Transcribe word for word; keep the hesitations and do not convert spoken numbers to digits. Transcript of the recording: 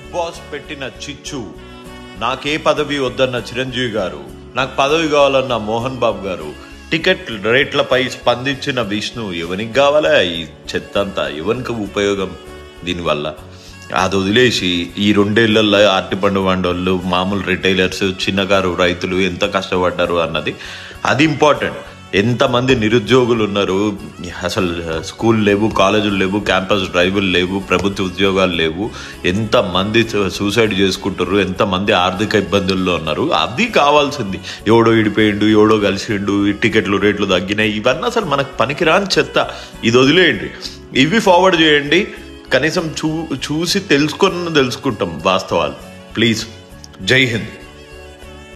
Boss పెట్టిన చిచ్చు, నాకే పదవి వద్దన్న చిరంజీవి గారు, నాకు పదవి కావాలన్న మోహన్ బాబు గారు, టికెట్ రేట్లపై స్పందించిన విష్ణు, ఎవరికి కావాలా ఈ చెత్తంతా? ఎవరికి ఉపయోగం దీనివల్ల? అది వదిలేసి ఈ రెండేళ్లలో అరటిపండు వండోళ్ళు, మామూలు రిటైలర్స్, చిన్నకారు రైతులు ఎంత కష్టపడ్డారు అన్నది అది ఇంపార్టెంట్. ఎంతమంది నిరుద్యోగులు ఉన్నారు, అసలు స్కూల్ లేవు, కాలేజీలు లేవు, క్యాంపస్ డ్రైవులు లేవు, ప్రభుత్వ ఉద్యోగాలు లేవు, ఎంతమంది సూసైడ్ చేసుకుంటారు, ఎంతమంది ఆర్థిక ఇబ్బందుల్లో ఉన్నారు. అది కావాల్సింది. ఎవడో ఇడిపోయిండు, ఎవడో కలిసిండు, టికెట్లు రేట్లు తగ్గినాయి, ఇవన్నీ అసలు మనకు పనికిరాని చెత్త. ఇది వదిలేయండి, ఇవి ఫార్వర్డ్ చేయండి. కనీసం చూ చూసి తెలుసుకొని తెలుసుకుంటాం వాస్తవాలు. ప్లీజ్, జై హింద్.